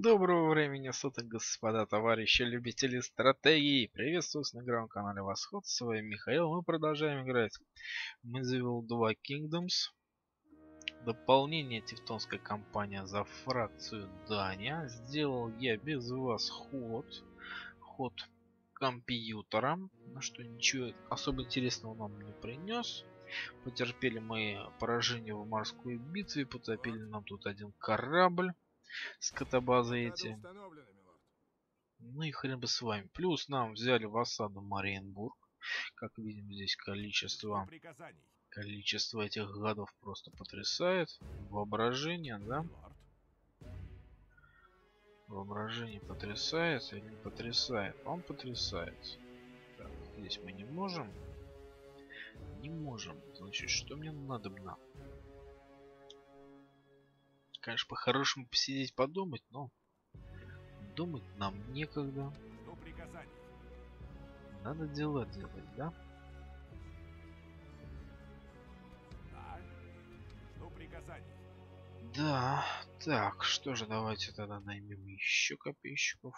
Доброго времени суток, господа, товарищи, любители стратегии. Приветствую вас на игровом канале Восход. С вами Михаил. Мы продолжаем играть Medieval 2 Kingdoms. Дополнение тевтонская кампания за фракцию Дания. Сделал я без вас ход компьютера, на что ничего особо интересного нам не принес. Потерпели мы поражение в морской битве, потопили нам тут один корабль. Скотобазы эти. Ну и хрен бы с вами. Плюс нам взяли в осаду Мариенбург. Как видим, здесь количество этих гадов просто потрясает. Воображение, да? Воображение потрясает или не потрясает? Он потрясает. Так, здесь мы не можем. Не можем. Значит, что мне надобно? Конечно, по-хорошему посидеть, подумать, но думать нам некогда. Надо дела делать, да? Да, так, что же, давайте тогда наймем еще копейщиков.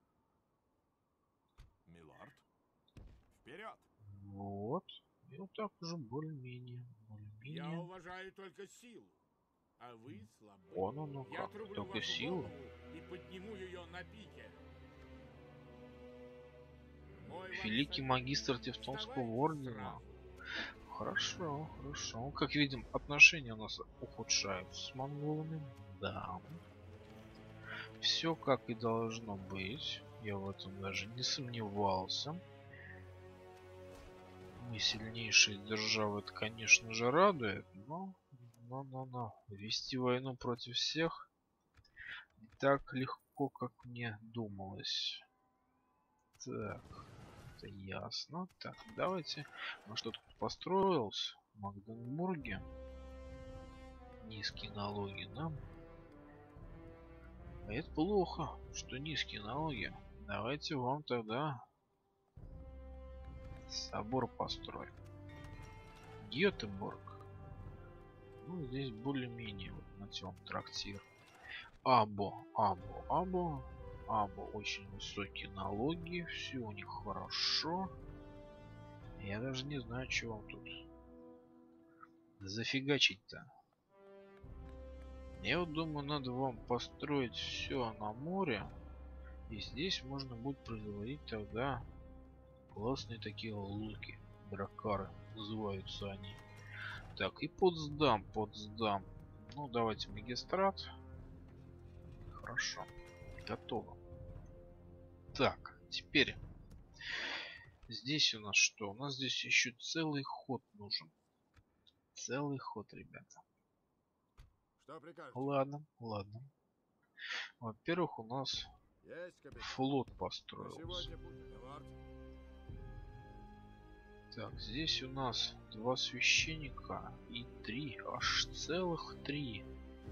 Милорд, вперед! Вот. И вот так уже более-менее. Я уважаю только силу, а вы слабы. Вон оно Я как, отрублю только вашу силу. голову и подниму ее на пике. Великий магистр Тевтонского ордена. Хорошо, хорошо. Как видим, отношения у нас ухудшаются с монголами. Да. Все как и должно быть. Я в этом даже не сомневался. Мы сильнейшие державы, это, конечно же, радует, но вести войну против всех не так легко, как мне думалось. Так, это ясно. Так, давайте. Ну что тут построился? В Магденбурге. Низкие налоги нам. А это плохо, что низкие налоги. Давайте вам тогда собор построим. Гетеборг. Ну, здесь более-менее вот на тем трактир. Або очень высокие налоги. Все у них хорошо. Я даже не знаю, что вам тут зафигачить-то. Я вот думаю, надо вам построить все на море. И здесь можно будет производить тогда классные такие луки. Дракары называются они. Так, и Потсдам. Ну, давайте магистрат. Хорошо. Готово. Так, теперь здесь у нас что? У нас здесь еще целый ход нужен. Целый ход, ребята. Что прикажете? Ладно. Во-первых, у нас флот построился. Так, здесь у нас 2 священника и 3, аж целых 3.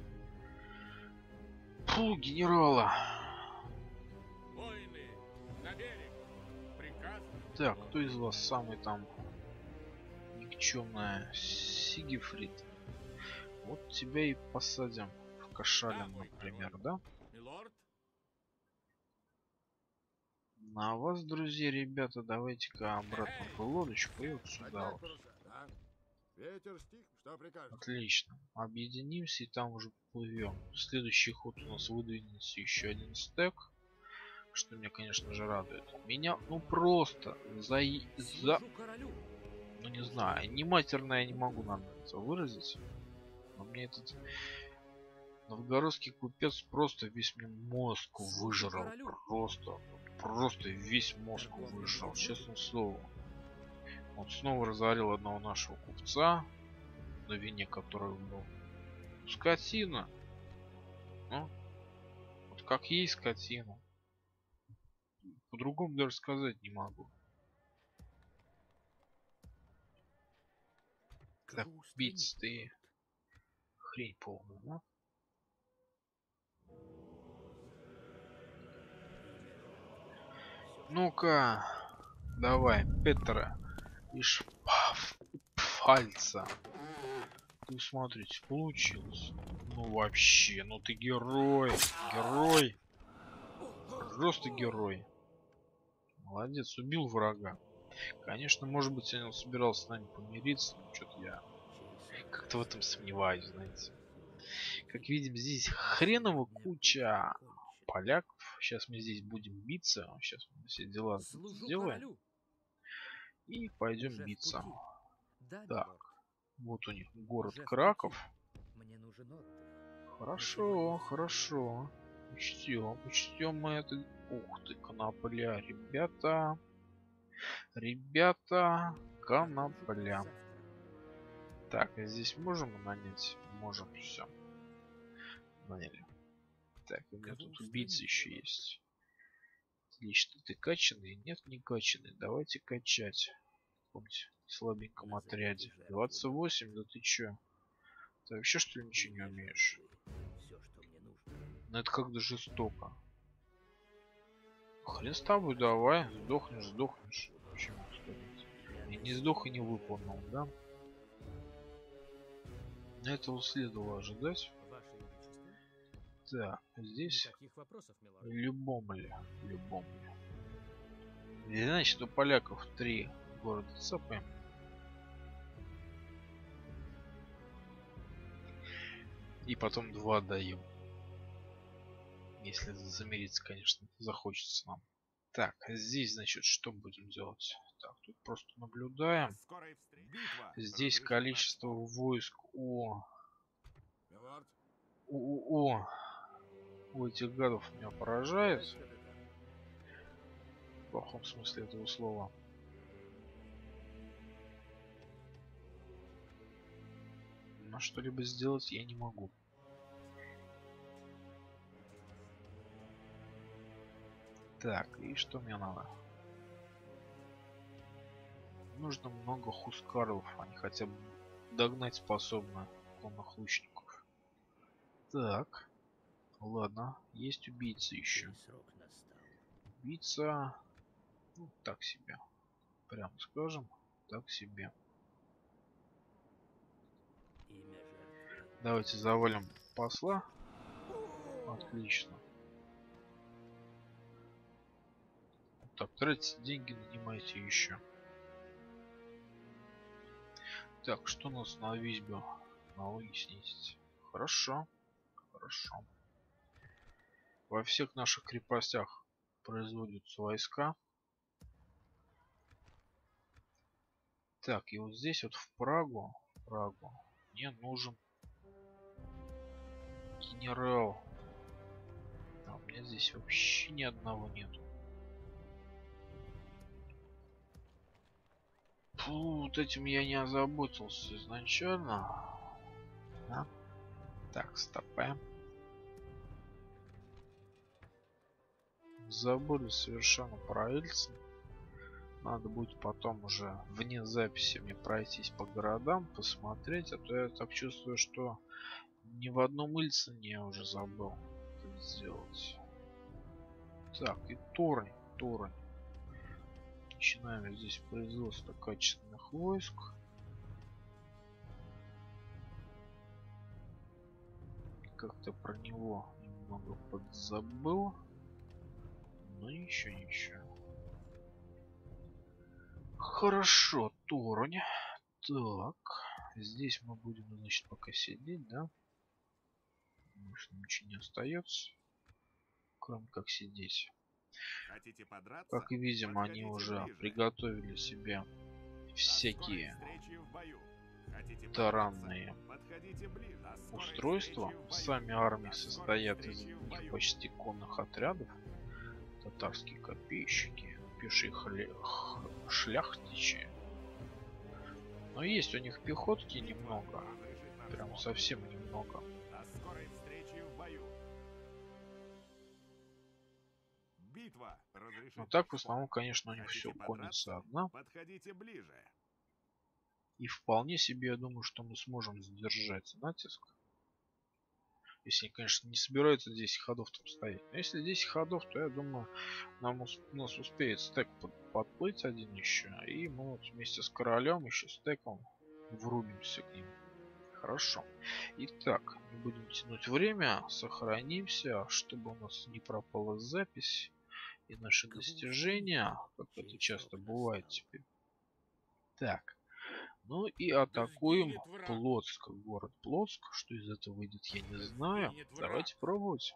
Фу, генерала. Воины, на берег. Приказ. Так, кто из вас самый там никчемная? Сигифрид. Вот тебя и посадим в Кошалин, например, да? Милорд, На вас, друзья, ребята, давайте-ка обратно в лодочку и вот сюда вот. да? Ветер стих, что прикажете? Отлично. Объединимся и там уже плывем. Следующий ход у нас выдвинется еще один стек. Что меня, конечно же, радует. Меня, ну просто ну не знаю, не матерное я не могу нам это выразить. Но мне этот новгородский купец просто весь мне мозг выжрал. Просто весь мозг выжрал, честное слово. Он снова разорил одного нашего купца, на вине которого был. Скотина. Ну, вот как есть скотина. По-другому даже сказать не могу. Так, убийца ты. Хрень полная, да? Ну-ка, давай, Петра и Пфальца. Ты смотрите, получилось. Ну вообще, ну ты герой. Просто герой. Молодец, убил врага. Конечно, может быть, он собирался с нами помириться, но что-то я как-то в этом сомневаюсь, знаете. Как видим, здесь хреново куча поляков. Сейчас мы здесь будем биться. Сейчас мы все дела Служу сделаем. королю. И пойдем Уже в биться. пути. Да, Так, милорд. вот у них город Уже в Краков. пути. Мне нужен отдых. Хорошо, хорошо. Учтем мы это. Ух ты, конопля, ребята. Ребята, конопля. Завтра. Так, а здесь можем нанять? Можем, все. Наняли. Так, у меня Кого тут убийца устранить, еще милорд? есть. Отлично, ты качанный? Нет, не качанный. Давайте качать. В каком-нибудь слабеньком Назовите отряде. жертву. 28, да ты чё? Ты вообще что ли ничего не Имя умеешь? жертвы. Все, что мне нужно. Ну это как-то жестоко. Хрен с тобой, давай. Сдохнешь, сдохнешь. Почему сказать? И не сдох и не выполнил, да? Этого следовало ожидать. Ваше Величество? Так, здесь Никаких вопросов, милорд. любом ли. И значит, у поляков 3 города цапаем. И потом 2 даем. Если замириться, конечно, захочется нам. Так, здесь, значит, что будем делать? Так, тут просто наблюдаем. Скорой встречи. Битва. Здесь Разрешена. количество войск Милорд, у этих гадов меня поражает. Что-то там. В плохом смысле этого слова. Но что-либо сделать я не могу. Так, и что мне надо? Нужно много хускарлов, они хотя бы догнать способны конных лучников. Так, ладно, есть убийца еще. Твой срок настал. Убийца, ну, так себе. Прямо скажем, так себе. Имя жертвы. Давайте завалим посла. Отлично. Так, тратите деньги, нанимайте еще. Так, что у нас на Визбе? Налоги снизить. Хорошо. Хорошо. Во всех наших крепостях производятся войска. Так, и вот здесь вот в Прагу мне нужен генерал. А у меня здесь вообще ни одного нету. Фу, вот этим я не озаботился изначально. Да? Так, стопэ. Забыли совершенно про Эльцин. Надо будет потом уже вне записи мне пройтись по городам, посмотреть. А то я так чувствую, что ни в одном Ильцине я уже забыл это сделать. Так, и Торань. Начинаем здесь производство качественных войск. Как-то про него немного подзабыл. Но ничего. Хорошо, Торань. Так, здесь мы будем, значит, пока сидеть, да? Может, ничего не остается, кроме как сидеть. хотите подраться? Как и видим, они Подходите уже ближе. приготовили себе До всякие скорой встречи в бою. Хотите таранные подраться? Подходите ближе. До скорой устройства. встречи в бою. Сами армии До скорой состоят из встречи в них бою. почти конных отрядов. Татарские копейщики, пешие шляхтичи. Но есть у них пехотки немного. Разрешить наш Прям флот. совсем немного. До скорой встречи в бою. Битва. Разрешить Но так в наш основном, флот. конечно, у них Хотите все конница подраться? одна. Подходите ближе. И вполне себе, я думаю, что мы сможем сдержать натиск. Если они, конечно, не собираются 10 ходов там стоять. Но если 10 ходов, то я думаю, нас успеет стек подплыть один еще. И мы вот вместе с королем еще стеком врубимся к ним. Хорошо. Итак, не будем тянуть время. Сохранимся, чтобы у нас не пропала запись. и наши достижения, как это часто бывает теперь. Так, ну и атакуем сгинет враг. Плотск, город Плотск. Что из этого выйдет, я не знаю. сгинет враг. Давайте пробовать.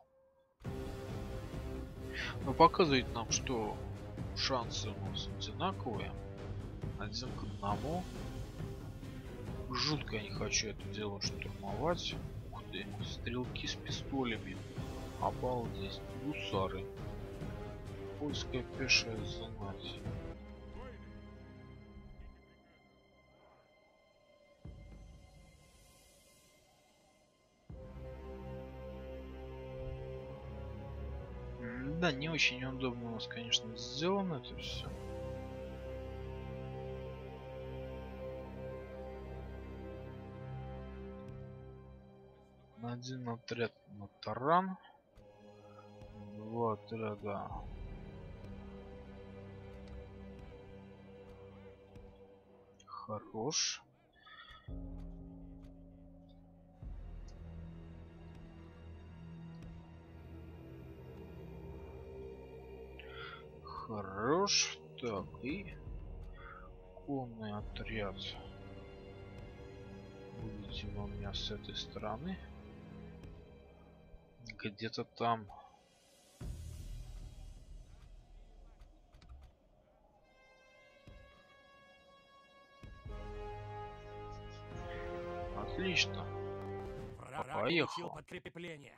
Но показывает нам, что шансы у нас одинаковые. 1 к 1. Жутко я не хочу это дело штурмовать. Ух ты, стрелки с пистолями. Обалдеть, гусары. Польская пешая знать. Да, не очень удобно у нас, конечно, сделано это все. Один отряд на таран. 2 отряда. Хорош. Хорош. Так, и конный отряд. Видимо, у меня с этой стороны. Где-то там. Отлично. Враг Поехал. получил подкрепление.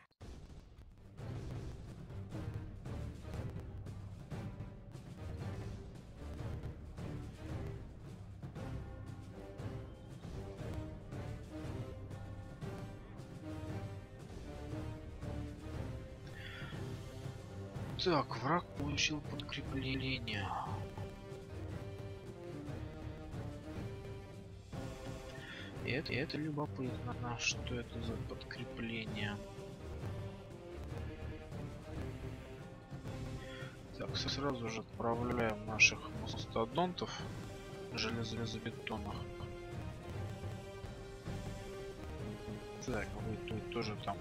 Так, враг получил подкрепление. Это любопытно, что это за подкрепление. Так, сразу же отправляем наших мастодонтов железобетонных. Так, вы тут тоже там.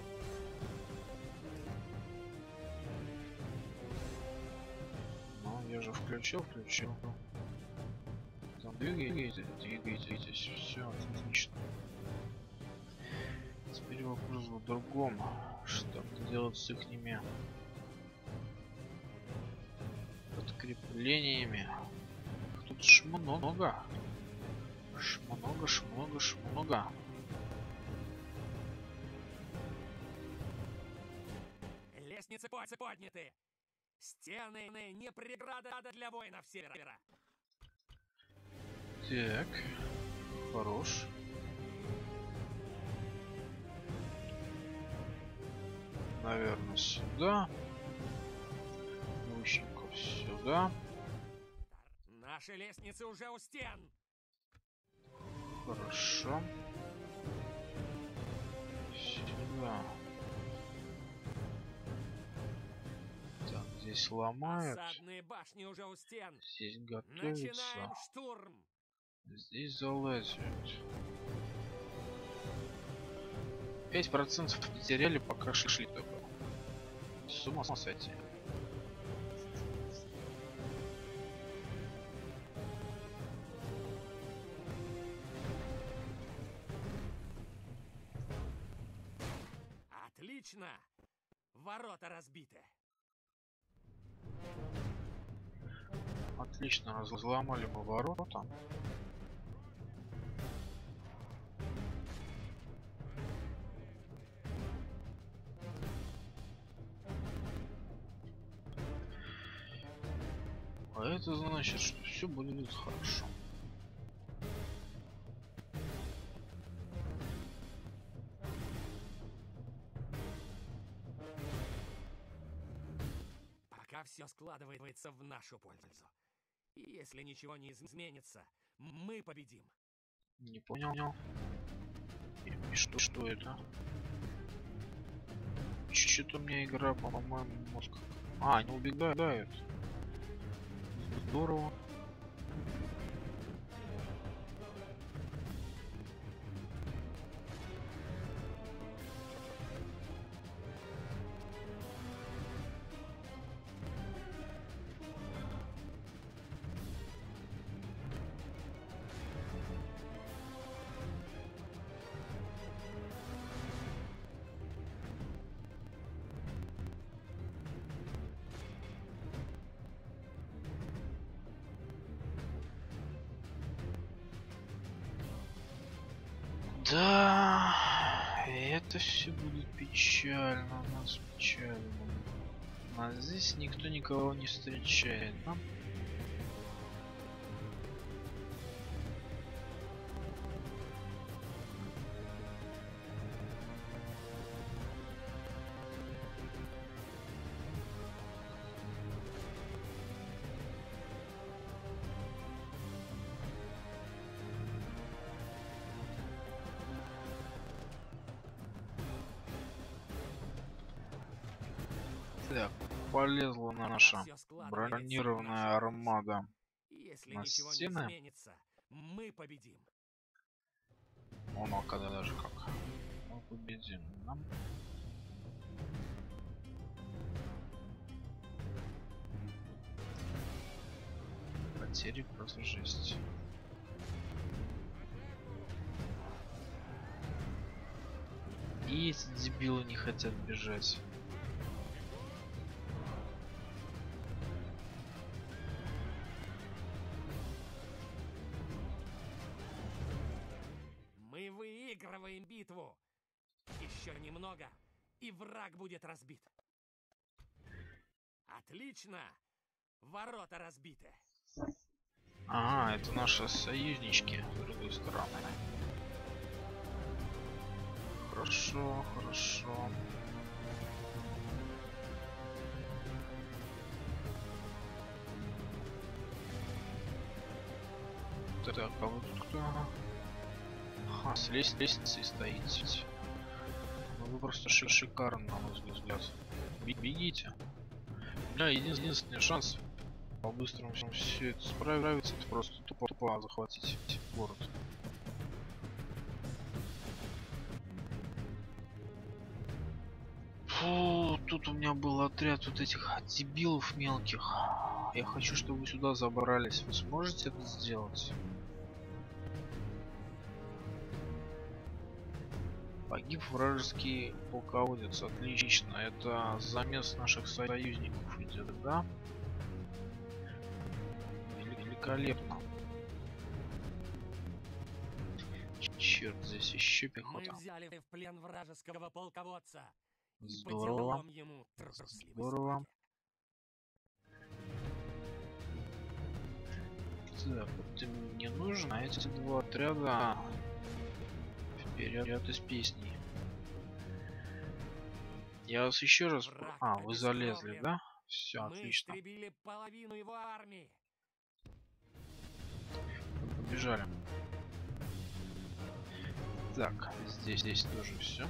Ну, я же включил. Там двигайтесь, все отлично. Теперь вопрос в другом. Что делать с ихними подкреплениями? Тут шмонога. Шмонога. Лестницы подняты. Стены не преграда для воинов севера. Так, хорош. Наверное, сюда. Лучников сюда. Наши лестницы уже у стен. Хорошо. Сюда. Так, здесь ломают. Осадные башни уже у стен. Здесь готовятся. Начинаем штурм. Здесь залазят. 5% потеряли, пока шли только. С ума сойти. Отлично. Ворота разбиты. Отлично, разломали мы ворота. А это значит, что все будет хорошо. Пока все складывается в нашу пользу. И если ничего не изменится, мы победим. Не понял. И что это? Что-то у меня игра, по-моему, мозг. А, они убегают. Здорово. Да, это все будет печально, у нас печально. А здесь никто никого не встречает, да? Так, полезла наша бронированная армада Если на ничего не стены. изменится, мы победим. Он когда даже как. Мы победим. Да? Потери просто жесть. И эти дебилы не хотят бежать. Мы выигрываем битву. Еще немного, и враг будет разбит. Отлично. Ворота разбиты. Ага, это наши союзнички с другой стороны. Хорошо, хорошо. Так, а вы тут кто? Ага, с лестницей стоите. Ну вы просто шикарно, на мой взгляд. Бегите. У меня единственный шанс по-быстрому все это справиться, это просто тупо захватить город. Фу, тут у меня был отряд вот этих дебилов мелких. Я хочу, чтобы вы сюда забрались. Вы сможете это сделать? Погиб вражеский полководец. Отлично. Это замес наших союзников идет, да? Великолепно. Черт, здесь еще пехота. Мы взяли в плен вражеского полководца. И Здорово. по делам ему трусливость. Здорово. Так, вот мне нужно эти два отряда вперед из песни. Я вас еще раз... Враг А, вы залезли, обескровлен. да? Все, Мы отлично. истребили половину его армии. Побежали. Так, здесь тоже все.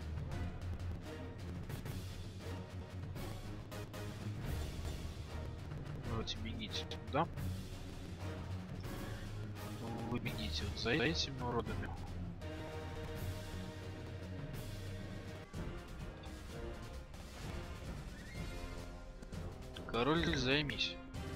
Давайте бегите туда. Вы бегите вот за этими уродами. Король, займись.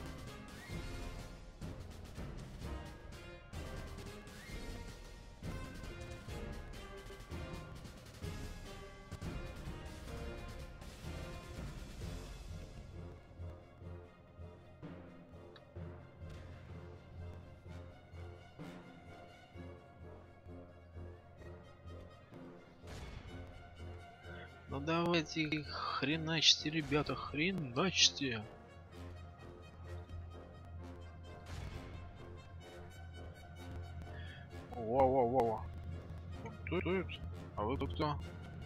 Ну давайте хреначьте, ребята, хреначьте. Вау. Тут. А вы кто?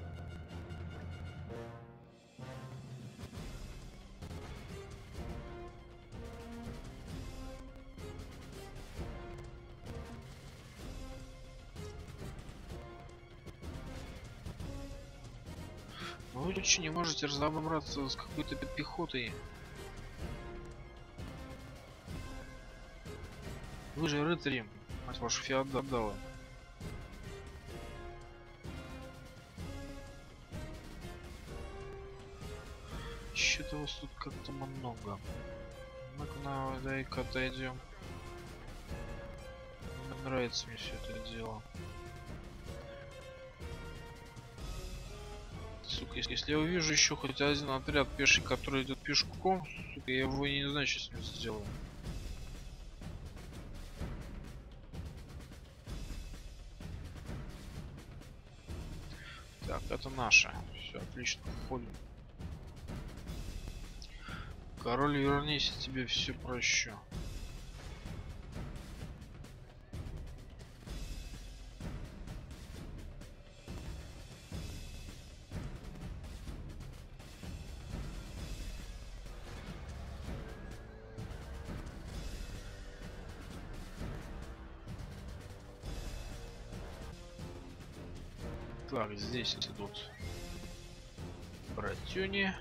Вы что, не можете разобраться с какой-то пехотой? Вы же рыцари, мать вашу, феодалы. Что-то вас тут как-то много. Ну-ка, дай-ка отойдем. Не нравится мне все это дело. Сука, если я увижу еще хоть один отряд пеший, который идет пешком, сука, я его не знаю, что с ним сделаю. Так, это наше. Все, отлично, входим. Король, вернись, я тебе все прощу. Так, здесь идут братюни.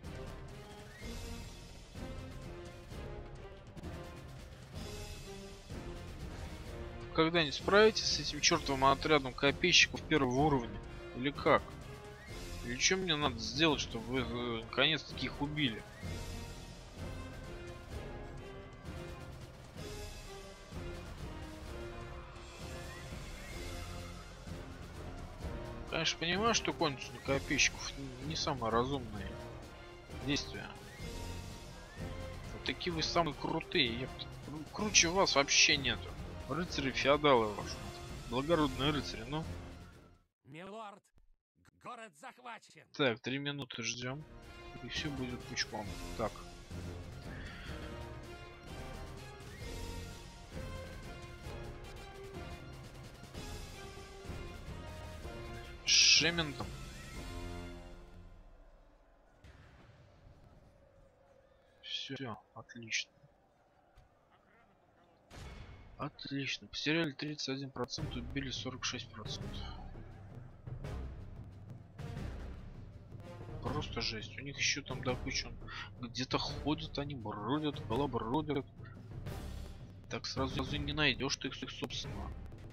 Когда-нибудь справитесь с этим чертовым отрядом копейщиков первого уровня? Или как? Или что мне надо сделать, чтобы вы наконец-таки их убили? Конечно, понимаю, что кончить копейщиков не самое разумное действие. Вот такие вы самые крутые, ёпта. Круче вас вообще нету. Рыцари-феодалы ваши. Благородные рыцари, ну. Милорд, город захвачен. Так, 3 минуты ждем. И все будет пучком. Так. Шементом. Все, отлично. Отлично. Потеряли 31%, убили 46%. Просто жесть. У них еще там до кучи где-то ходят, они бродят, колобродят. Так сразу не найдешь ты их собственно.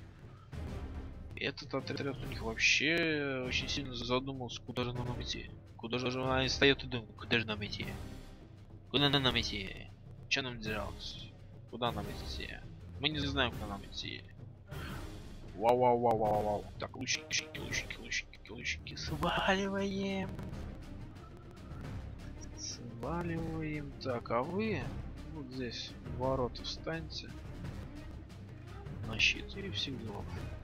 Этот отряд у них вообще очень сильно задумался, куда же нам идти. Куда же они стоят и думают, куда же нам идти? Куда нам идти? Что нам делать? Куда нам идти? Мы не знаем, куда нам идти. Вау. Так, лучники. Сваливаем. Сваливаем. Так, а вы вот здесь в ворота встаньте. На щит и всех делов.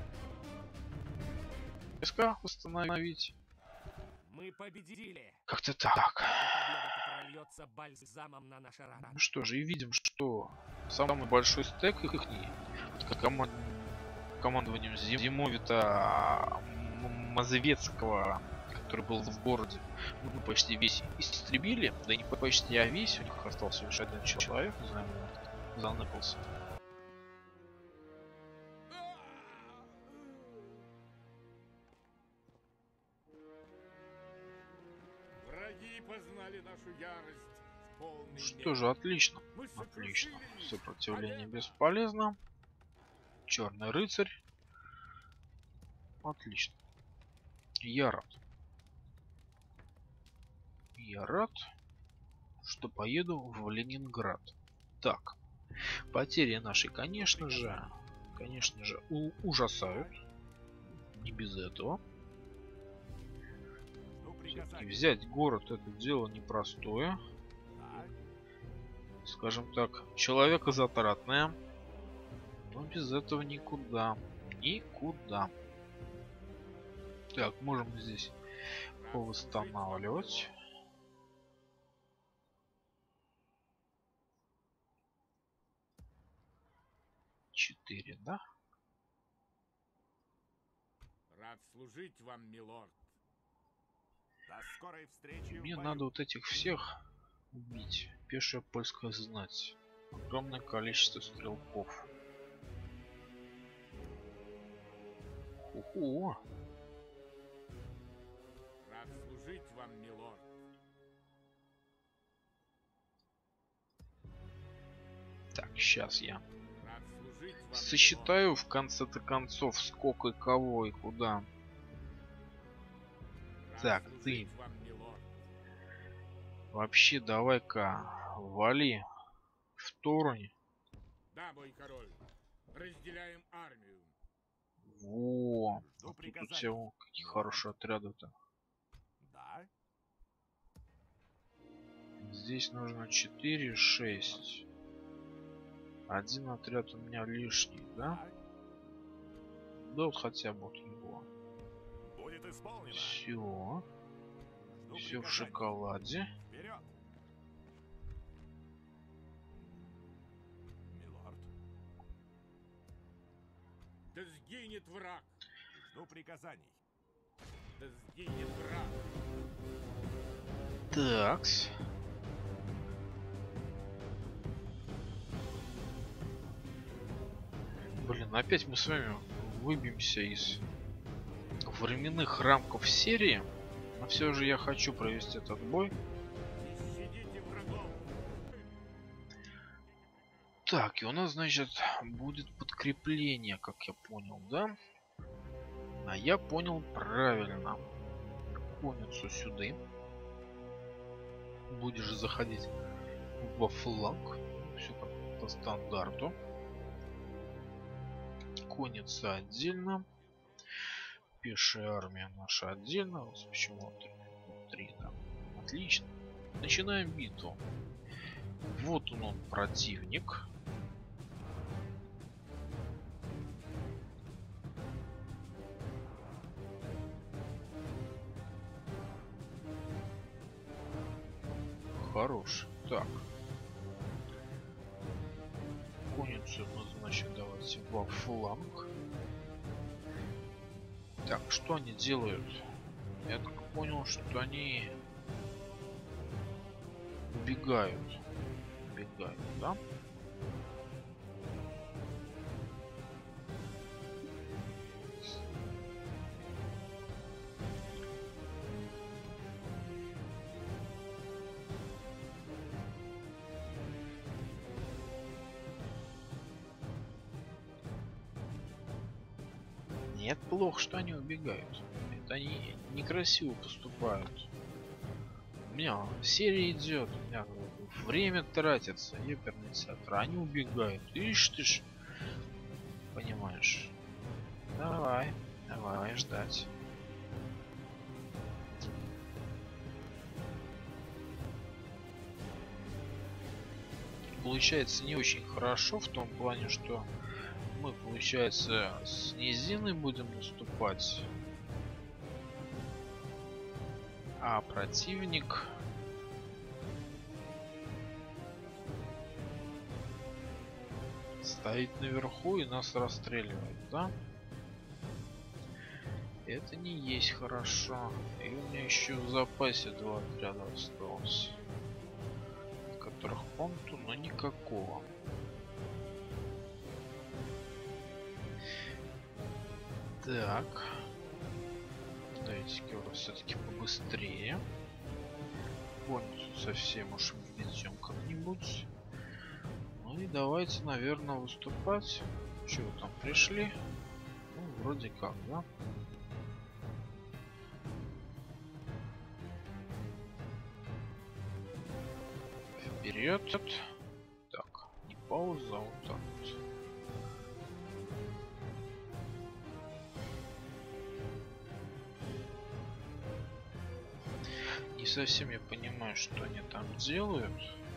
Войска восстановить. Мы победили. Как-то так. Победа прольется бальзамом на наши раны. Ну что же, и видим, что самый большой стек их под командованием Зимовита Мазовецкого, который был в городе, мы почти весь истребили. Да не почти, а весь. У них остался лишь один человек, не знаю, заныкался. Враги познали нашу ярость в полной Что же, отлично. Отлично. Сопротивление бесполезно. Черный рыцарь. Отлично. Я рад, что поеду в Ленинград. Так. Потери наши, конечно же, ужасают. Не без этого. Все-таки взять город — это дело непростое. Скажем так, человекозатратное. Но без этого никуда. Так, можем здесь повосстанавливать. Четыре, да? Рад служить вам, милорд. До скорой встречи. Мне надо вот этих всех убить. Пешая польская знать. Огромное количество стрелков. Ого! Рад служить вам, милорд. Так, сейчас я Рад служить вам, сосчитаю в конце-то концов, сколько и кого и куда. милорд. Так, Рад ты. служить вам, милорд. Вообще, давай-ка вали в Торуне. Да, мой король. Разделяем армию. Во! Жду А тут у приказаний. тебя какие хорошие отряды-то. Да? Здесь нужно 4, 6. Один отряд у меня лишний, да? Да вот хотя бы вот его. Будет исполнено. Все. Жду Все в приказаний. шоколаде. Вперед! Милорд. Да сгинет враг! Жду приказаний. Да сгинет враг! Такс. Блин, опять мы с вами выбьемся из временных рамков серии. Но все же я хочу провести этот бой. Не щадите врагов! Так, и у нас, значит, будет подкрепление, как я понял, да? А я понял правильно. Конницу сюда. Будешь заходить во фланг. Все как по стандарту. Конница отдельно. Пешая армия наша отдельно. Вот почему три, да. Отлично. Начинаем битву. Вот он противник. Хорош. Так. Конницу мы, значит, давайте во фланг. Так, что они делают? Я так понял, что они убегают. Убегают, да? Нет, плохо, что они убегают. Это они некрасиво поступают. У меня серия идет, у меня время тратится, еперный театр. Они убегают. Ишь ты ж, понимаешь. Давай, давай ждать. Получается не очень хорошо в том плане, что мы, получается, с низины будем наступать, а противник стоит наверху и нас расстреливает, да? Это не есть хорошо. И у меня еще в запасе 2 отряда осталось, в которых понту, но никакого. Так, давайте-ка все-таки побыстрее. Конницу совсем уж введем как-нибудь. Ну и давайте, наверное, выступать. Че вы там пришли? Ну, вроде как, да? Вперед. Так, не пауза, а вот так вот. Не совсем я понимаю, что они там делают.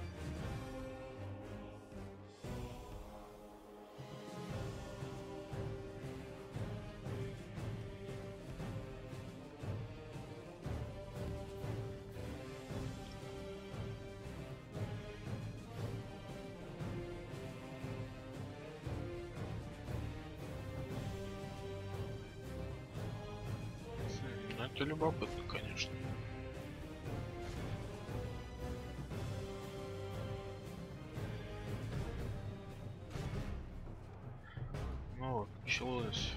Ну, это любопытно, конечно. Ну вот, началось.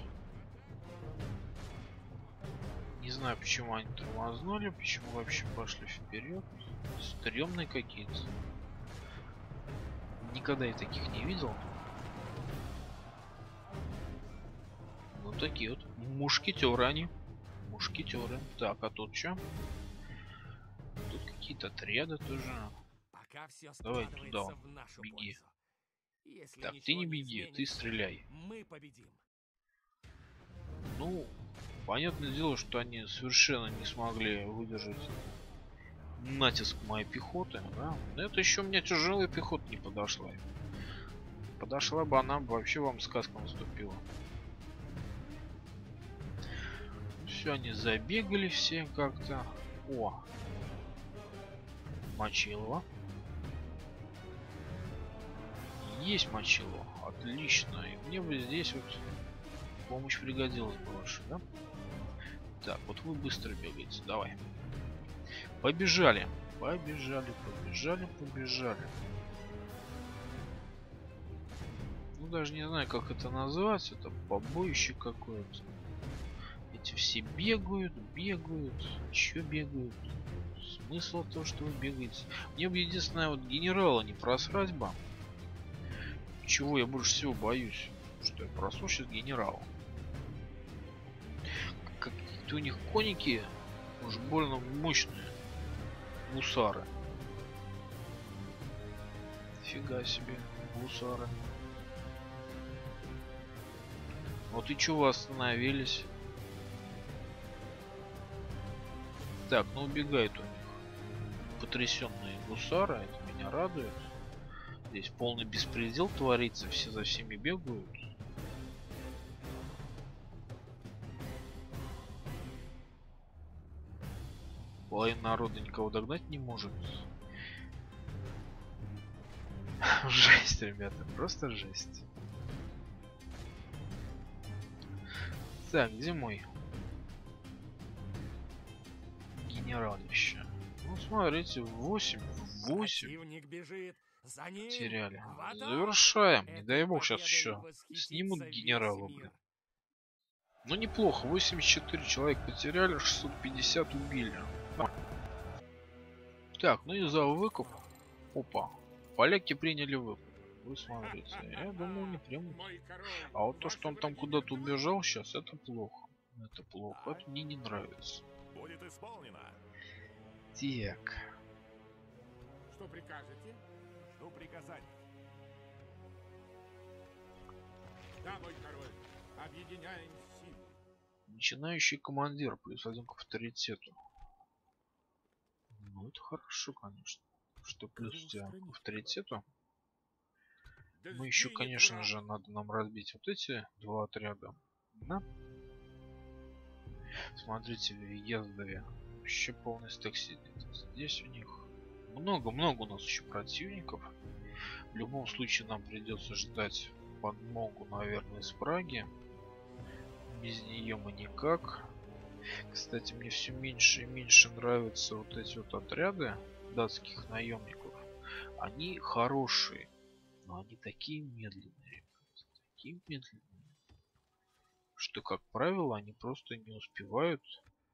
Не знаю, почему они тормознули, почему вообще пошли вперед. Стремные какие-то. Никогда я таких не видел. Ну такие вот мушкетеры они. Мушкетеры. Так, а тут что? Тут какие-то отряды тоже. Пока все Давай складывается туда он, в нашу беги. пользу. Если Так, ты ничего не беги, ты изменится, стреляй. мы победим. Ну, понятное дело, что они совершенно не смогли выдержать натиск моей пехоты, да? Но это еще у меня тяжелая пехота не подошла. Подошла бы, она бы вообще вам сказка наступила. все, они забегали все как-то. О! Мочилово. Есть мочилово. Отлично. И мне бы здесь вот помощь пригодилась больше, да? Так, вот вы быстро бегаете. Давай. Побежали. Побежали, побежали, побежали. Ну, даже не знаю, как это назвать. Это побоище какое-то. Эти все бегают, бегают. Еще бегают. Смысл то, что вы бегаете. Мне бы единственное, вот генерала не просрать бы. Чего я больше всего боюсь? Что я просру сейчас генерала. Какие-то у них коники уж больно мощные. Гусары. Фига себе, гусары. Вот и чего вы остановились? Так, ну убегает у них потрясенные гусары, это меня радует. Здесь полный беспредел творится, все за всеми бегают. Половина народа никого догнать не может. Жесть, ребята, просто жесть. Так, где мой генерал еще? Ну, смотрите, 8 Противник бежит. За ним. теряли. В атаку! Завершаем. Не дай Этой бог сейчас победой еще восхитится снимут весь генерала, мир. блин. Ну неплохо, 84 человек потеряли, 650 убили. Так, ну и за выкуп. Опа. Поляки приняли выкуп. Вы смотрите, я думал не примут. Мой король, А вот то, ваши что он там враги куда-то бегут. убежал сейчас, это плохо. Это плохо, это мне не нравится. Будет исполнено. Так. Что прикажете? Жду приказаний. Да, мой король, объединяем силы. Начинающий командир, +1 к авторитету. Ну это хорошо, конечно. Что плюс у тебя к авторитету? Да Ну еще, сгинет конечно враг. же, надо нам разбить вот эти два отряда. Да? Смотрите, в Яздове вообще полный стек сидит. Здесь у них много-много у нас еще противников. В любом случае нам придется ждать подмогу, наверное, из Праги. Без нее мы никак. Кстати, мне все меньше и меньше нравятся вот эти вот отряды датских наемников. Они хорошие, но они такие медленные, ребята, такие медленные, что, как правило, они просто не успевают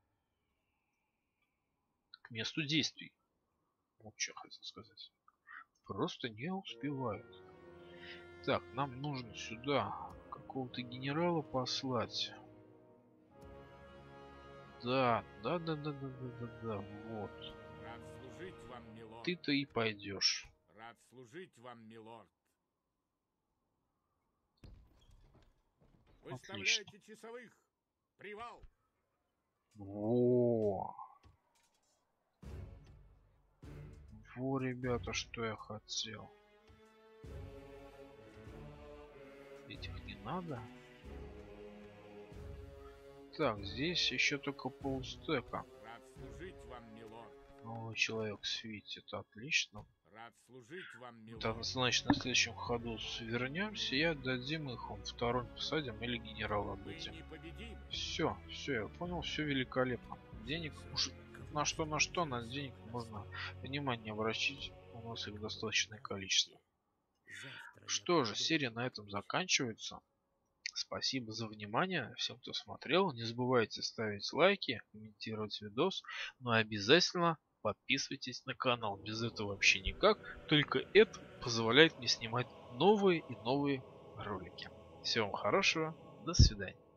к месту действий. Вот что хотел сказать. Просто не успевают. Так, нам нужно сюда какого-то генерала послать. Да, вот. Рад служить вам, милорд. Ты-то и пойдешь. Рад служить вам, милорд. Выставляйте часовых. Привал. Во, ребята, что я хотел. Этих не надо. Так, здесь еще только полстека. Рад служить вам, милорд. Новый человек в свите, это отлично. Рад служить вам, милорд. Это значит, на следующем ходу вернемся и отдадим их, он второй посадим или генерала Мы отдадим. непобедимы. Все, я понял, все великолепно. Денег уж на что, на денег можно внимание обращать, у нас их достаточное количество. Что же, серия на этом заканчивается. Спасибо за внимание всем, кто смотрел. Не забывайте ставить лайки, комментировать видос, но обязательно подписывайтесь на канал. Без этого вообще никак. Только это позволяет мне снимать новые и новые ролики. Всего вам хорошего. До свидания.